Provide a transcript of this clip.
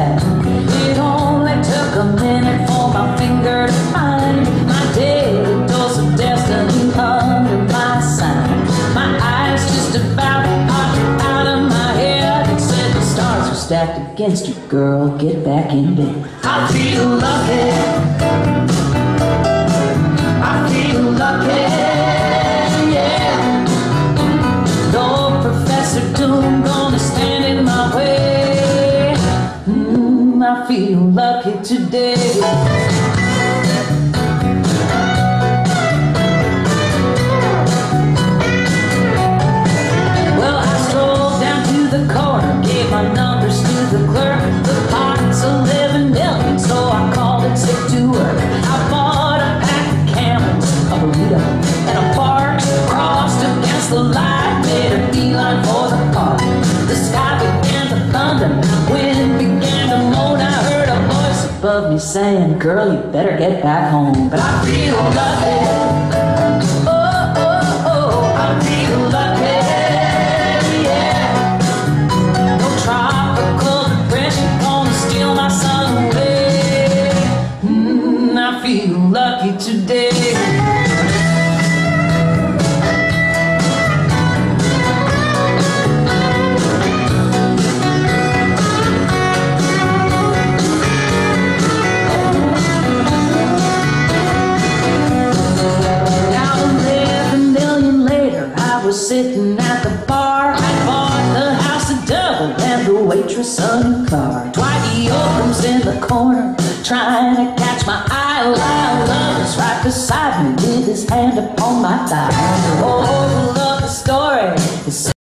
that. It only took a minute for my finger to find my daily dose of destiny under my sign. My eyes just about popped out of my head and said the stars are stacked against you, girl, get back in bed. I feel lucky, I feel lucky, yeah. No Professor Doom gonna stand in my way. I feel lucky today. Well, I strolled down to the corner, gave my numbers to the clerk. The pot's 11 million, so I called it sick to work. I bought a pack of Camels, a burrito, and a bark. Crossed against the light, made a beeline for the park. The sky began to thunder, wind began to moan. I heard a voice above me saying, girl, you better get back home. But I feel lucky, oh, oh, oh, I feel lucky, yeah. No tropical depression gonna steal my sun away. I feel lucky today. Sitting at the bar, I bought the house a double and the waitress a new car. Dwight Yoakam's in the corner, trying to catch my eye. While lover's right beside me with his hand upon my thigh. Oh, love the story.